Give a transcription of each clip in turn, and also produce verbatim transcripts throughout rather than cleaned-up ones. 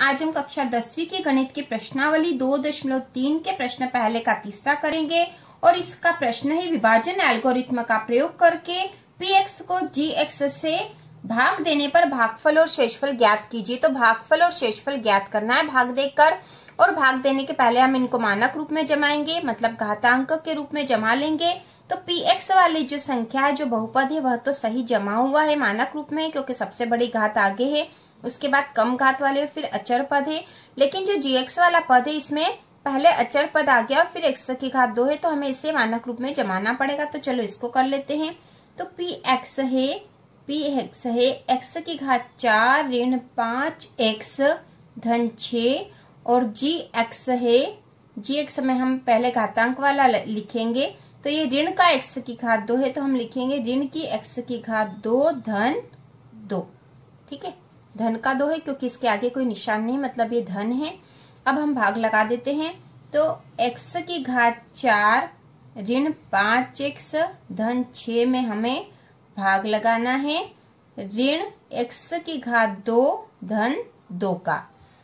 आज हम कक्षा दसवीं की गणित की प्रश्नावली दो दशमलव तीन के प्रश्न पहले का तीसरा करेंगे और इसका प्रश्न है विभाजन एल्गोरिथ्म का प्रयोग करके पी एक्स को जी एक्स से भाग देने पर भागफल और शेषफल ज्ञात कीजिए। तो भागफल और शेषफल ज्ञात करना है भाग देकर, और भाग देने के पहले हम इनको मानक रूप में जमाएंगे, मतलब घातांक के रूप में जमा लेंगे। तो पी एक्स वाली जो संख्या है, जो बहुपद है, वह तो सही जमा हुआ है मानक रूप में, क्योंकि सबसे बड़ी घात आगे है, उसके बाद कम घात वाले और फिर अचर पद है। लेकिन जो जी एक्स वाला पद है, इसमें पहले अचर पद आ गया और फिर एक्स की घात दो है, तो हमें इसे मानक रूप में जमाना पड़ेगा। तो चलो इसको कर लेते हैं। तो पी एक्स है पी एक्स है एक्स की घात चार ऋण पांच एक्स धन छ, और जी एक्स है जी एक्स में हम पहले घातांक वाला लिखेंगे। तो ये ऋण का एक्स की घात दो है, तो हम लिखेंगे ऋण की एक्स की घात दो धन दो। ठीक है, धन का दो है क्योंकि इसके आगे कोई निशान नहीं, मतलब ये धन है। अब हम भाग लगा देते हैं। तो एक्स की घात चार ऋण पांच एक्स धन छ में हमें भाग लगाना है ऋण एक्स की घात दो धन दो का।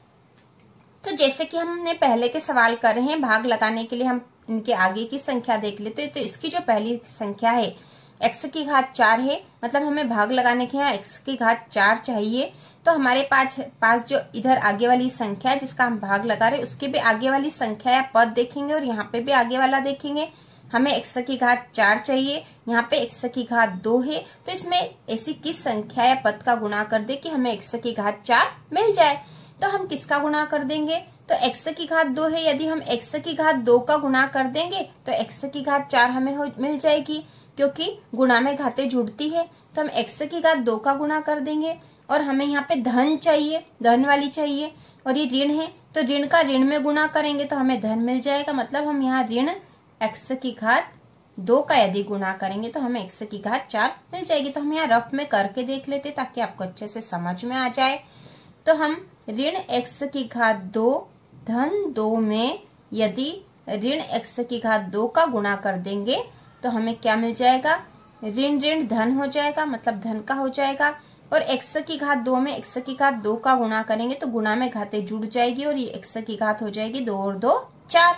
तो जैसे कि हमने पहले के सवाल कर रहे हैं, भाग लगाने के लिए हम इनके आगे की संख्या देख लेते हैं। तो इसकी जो पहली संख्या है एक्स की घात चार है, मतलब हमें भाग लगाने के यहाँ एक्स की घात चार चाहिए। तो हमारे पास पास जो इधर आगे वाली संख्या है जिसका हम भाग लगा रहे हैं, उसके भी आगे वाली संख्या या पद देखेंगे और यहाँ पे भी आगे वाला देखेंगे। हमें एक्स की घात चार चाहिए, यहाँ पे एक्स की घात दो है, तो इसमें ऐसी किस संख्या या पद का गुणा कर दे कि हमें एक्स की घात चार मिल जाए। तो हम किसका गुणा कर देंगे? तो एक्स की घात दो है, यदि हम एक्स की घात दो का गुणा कर देंगे तो एक्स की घात चार हमें हो मिल जाएगी, क्योंकि गुणा में घातें जुड़ती है। तो हम एक्स की घात दो का गुणा कर देंगे, और हमें यहाँ पे धन चाहिए, धन वाली चाहिए, और ये ऋण है, तो ऋण का ऋण में गुणा करेंगे तो हमें धन मिल जाएगा। मतलब हम यहाँ ऋण एक्स की घात दो का यदि गुणा करेंगे तो हमें एक्स की घात चार मिल जाएगी। तो हम यहाँ रफ में करके देख लेते ताकि आपको अच्छे से समझ में आ जाए। तो हम ऋण एक्स की घात दो धन दो में यदि ऋण एक्स की घात दो का गुणा कर देंगे तो हमें क्या मिल जाएगा? ऋण ऋण धन हो जाएगा, मतलब धन का हो जाएगा। और एक्स की घात दो में एक्स की घात दो का गुणा करेंगे तो गुणा में घातें जुड़ जाएगी और ये एक्स की घात हो जाएगी दो और दो चार।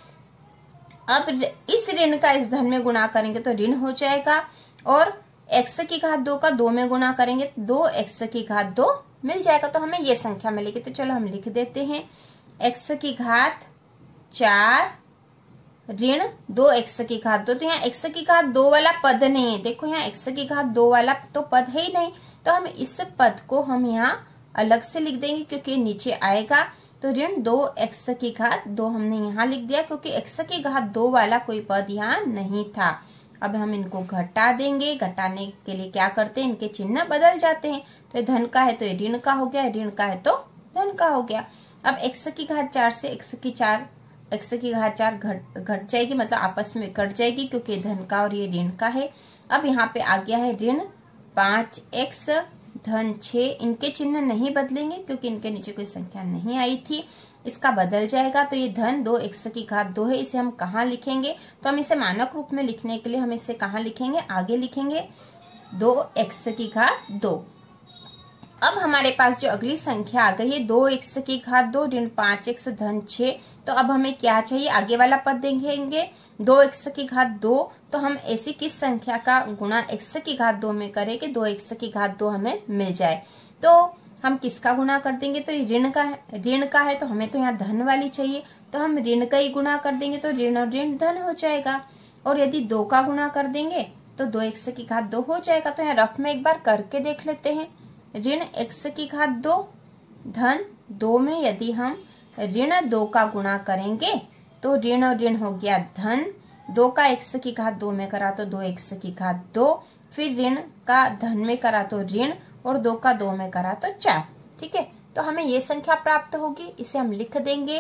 अब इस ऋण का इस धन में गुणा करेंगे तो ऋण हो जाएगा, और एक्स की घात दो का दो में गुणा करेंगे तो दो एक्स की घात दो मिल जाएगा। तो हमें ये संख्या मिलेगी। तो चलो हम लिख देते हैं एक्स की घात चार ऋण दो एक्स की घात दो। तो यहाँ एक्स की घात दो वाला पद नहीं है, देखो यहाँ एक्स की घात दो वाला तो पद है ही नहीं, तो हम इस पद को हम यहाँ अलग से लिख देंगे क्योंकि नीचे आएगा। तो ऋण दो एक्स की घात दो हमने यहाँ लिख दिया क्योंकि एक्स की घात दो वाला कोई पद यहाँ नहीं था। अब हम इनको घटा देंगे, घटाने के लिए क्या करते हैं, इनके चिन्ह बदल जाते हैं। तो धन का है तो ये ऋण का हो गया, ऋण का है तो धन का हो गया। अब एक्स की घात चार से एक्स की चार एक्स की घात चार घट घट जाएगी, मतलब आपस में कट जाएगी क्योंकि धन का और ये ऋण का है। अब यहाँ पे आ गया है ऋण पांच एक्स धन छ, इनके चिन्ह नहीं बदलेंगे क्योंकि इनके नीचे कोई संख्या नहीं आई थी, इसका बदल जाएगा। तो ये धन दो एक्स की घात दो है, इसे हम कहाँ लिखेंगे? तो हम इसे मानक रूप में लिखने के लिए हम इसे कहाँ लिखेंगे? आगे लिखेंगे दो एक्स की घात दो। अब हमारे पास जो अगली संख्या आ गई है दो एक्स की घात दो ऋण पांच एक्स धन छ। तो अब हमें क्या चाहिए? आगे वाला पद देखेंगे दो एक्स की घात दो। तो हम ऐसी किस संख्या का गुणा एक्स की घात दो में करें कि दो एक्स की घात दो हमें मिल जाए? तो हम किसका गुणा कर देंगे? तो ये ऋण का है, ऋण का है तो हमें तो यहाँ धन वाली चाहिए, तो हम ऋण का ही गुणा कर देंगे तो ऋण और ऋण धन हो जाएगा। और यदि दो का गुणा कर देंगे तो दो एक्स की घात दो हो जाएगा। तो यहाँ रफ में एक बार करके देख लेते हैं। ऋण एक्स की घात दो धन दो में यदि हम ऋण दो का गुणा करेंगे तो ऋण और ऋण हो गया धन, दो का एक्स की घात दो में करा तो दो एक्स की घात दो, फिर ऋण का धन में करा तो ऋण, और दो का दो में करा तो चार। ठीक है, तो हमें ये संख्या प्राप्त होगी, इसे हम लिख देंगे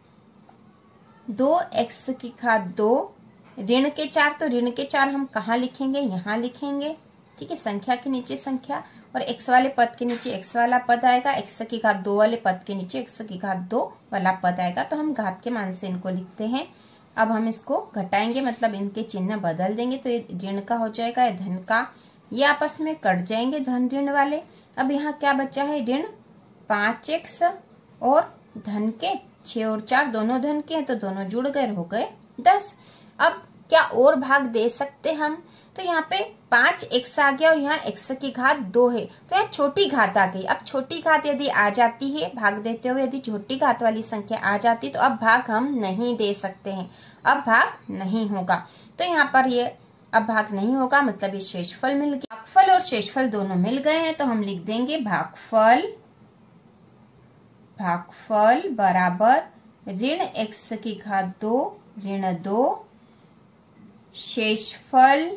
दो एक्स की घात दो ऋण के चार। तो ऋण के चार हम कहाँ लिखेंगे? यहाँ लिखेंगे। ठीक है, संख्या के नीचे संख्या और एक्स वाले पद के नीचे एक्स वाला पद आएगा, एक्स की घात दो वाले पद के नीचे एक्स की घात दो वाला पद आएगा। तो हम घात के मान से इनको लिखते हैं। अब हम इसको घटाएंगे, मतलब इनके चिन्ह बदल देंगे, तो ये ऋण का हो जाएगा, ये धन का, ये आपस में कट जाएंगे धन ऋण वाले। अब यहाँ क्या बचा है? ऋण पांच एक्स और धन के, छह और चार दोनों धन के हैं तो दोनों जुड़ गए, हो गए दस। अब क्या और भाग दे सकते हम? तो यहाँ पे पांच एक्स आ गया और यहाँ एक्स की घात दो है तो यहाँ छोटी घात आ गई। अब छोटी घात यदि आ जाती है भाग देते हुए, यदि छोटी घात वाली संख्या आ जाती तो अब भाग हम नहीं दे सकते हैं, अब भाग नहीं होगा। तो यहाँ पर ये अब भाग नहीं होगा, मतलब ये शेषफल मिल गया। भागफल और शेषफल दोनों मिल गए हैं तो हम लिख देंगे भागफल भागफल बराबर ऋण एक्स की घात दो ऋण दो, शेषफल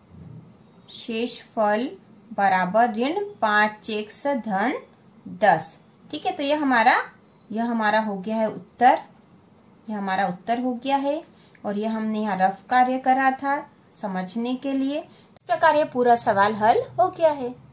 शेषफल बराबर ऋण पांच एक्स धन दस। ठीक है, तो यह हमारा यह हमारा हो गया है उत्तर, यह हमारा उत्तर हो गया है। और यह हमने यहाँ रफ कार्य करा था समझने के लिए। इस प्रकार यह पूरा सवाल हल हो गया है।